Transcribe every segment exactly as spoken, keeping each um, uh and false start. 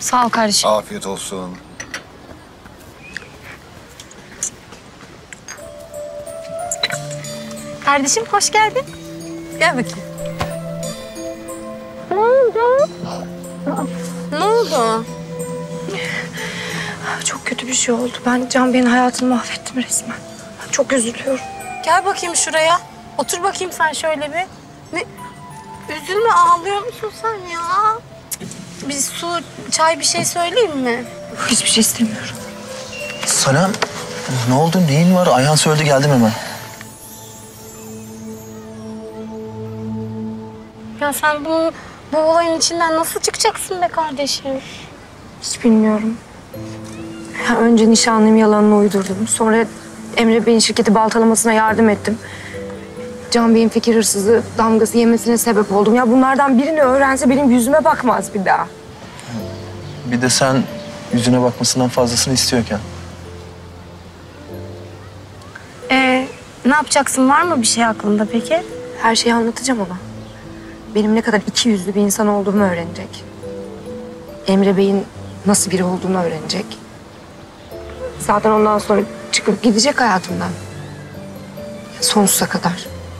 Sağ ol kardeşim. Afiyet olsun. Kardeşim hoş geldin. Gel bakayım. Ne oldu? Ne oldu? Çok kötü bir şey oldu. Ben Can Bey'in hayatını mahvettim resmen. Çok üzülüyorum. Gel bakayım şuraya. Otur bakayım sen şöyle bir. Ne? Üzülme, ağlıyor musun sen ya? Cık, Bir su, çay bir şey söyleyeyim mi? Hiçbir şey istemiyorum. Sanem, ne oldu? Neyin var? Ayhan söyledi, geldim hemen. Ya sen bu, bu olayın içinden nasıl çıkacaksın be kardeşim? Hiç bilmiyorum. Ya önce nişanlım yalanını uydurdum. Sonra Emre Bey'in şirketi baltalamasına yardım ettim. Can Bey'in fikir hırsızı damgası yemesine sebep oldum. Ya bunlardan birini öğrense benim yüzüme bakmaz bir daha. Bir de sen yüzüne bakmasından fazlasını istiyorken. Ee, ne yapacaksın? Var mı bir şey aklında peki? Her şeyi anlatacağım ona. Benim ne kadar iki yüzlü bir insan olduğumu öğrenecek. Emre Bey'in nasıl biri olduğunu öğrenecek. Zaten ondan sonra çıkıp gidecek hayatımdan. Sonsuza kadar.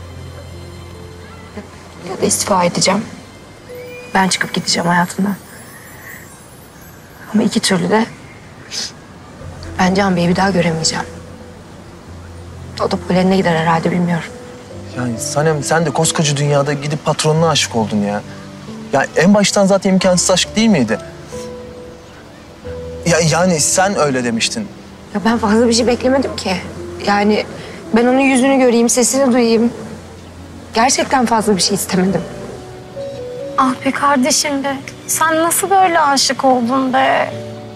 Ya da istifa edeceğim. Ben çıkıp gideceğim hayatımdan. Ama iki türlü de ben Can Bey'i bir daha göremeyeceğim. O da Polen'e gider herhalde, bilmiyorum. Yani Sanem, sen de koskoca dünyada gidip patronuna aşık oldun ya. Ya en baştan zaten imkansız aşk değil miydi? Ya yani sen öyle demiştin. Ya ben fazla bir şey beklemedim ki. Yani ben onun yüzünü göreyim, sesini duyayım. Gerçekten fazla bir şey istemedim. Ah be kardeşim be. Sen nasıl böyle aşık oldun be?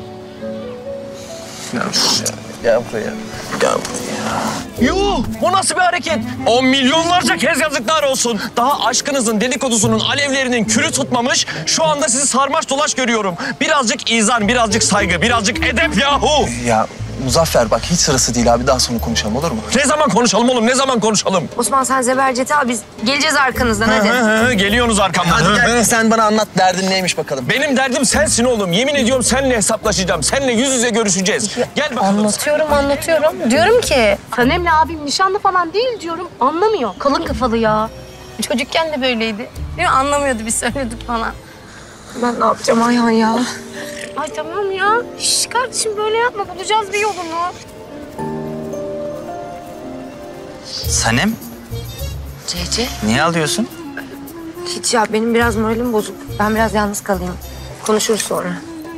Gel buraya. Gel buraya. Gel buraya. Yuh! Bu nasıl bir hareket? On milyonlarca kez yazıklar olsun. Daha aşkınızın dedikodusunun alevlerinin külü tutmamış, şu anda sizi sarmaş dolaş görüyorum. Birazcık izan, birazcık saygı, birazcık edep yahu! Ya Muzaffer bak, hiç sırası değil abi. Daha sonra konuşalım, olur mu? Ne zaman konuşalım oğlum, ne zaman konuşalım? Osman sen Zebercet'i al, biz geleceğiz arkanızdan hadi. Hı hı hı, geliyorsunuz arkamdan. Hadi Hı gel, hı. sen bana anlat, derdin neymiş bakalım. Benim derdim sensin oğlum. Yemin ediyorum seninle hesaplaşacağım. Seninle yüz yüze görüşeceğiz. Gel bakalım. Anlatıyorum, anlatıyorum. Diyorum ki Sanem'le abim nişanlı falan değil diyorum. Anlamıyor. Kalın kafalı ya. Çocukken de böyleydi. Değil mi? Anlamıyordu, biz söylüyorduk falan. Ben ne yapacağım Ayhan ya? Ay tamam ya. Şş, kardeşim böyle yapma. Bulacağız bir yolunu. Sanem, Cece, niye ağlıyorsun? hiç ya, benim biraz moralim bozuk. Ben biraz yalnız kalayım. Konuşuruz sonra.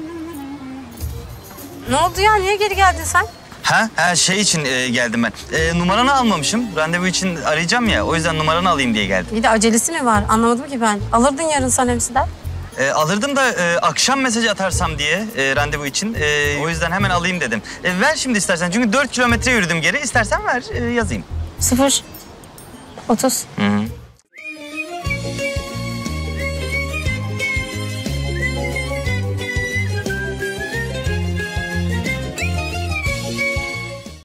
Ne oldu ya? Niye geri geldin sen? Ha, ha şey için e, geldim ben. E, numaranı almamışım. Randevu için arayacağım ya. O yüzden numaranı alayım diye geldim. Bir de acelesi mi var? Anlamadım ki ben. Alırdın yarın Sanem'siden. E, alırdım da e, akşam mesaj atarsam diye e, randevu için. E, o yüzden hemen alayım dedim. E, ver şimdi istersen. Çünkü dört kilometre yürüdüm geri. İstersen ver, e, yazayım. Sıfır. Otuz. Hı hı.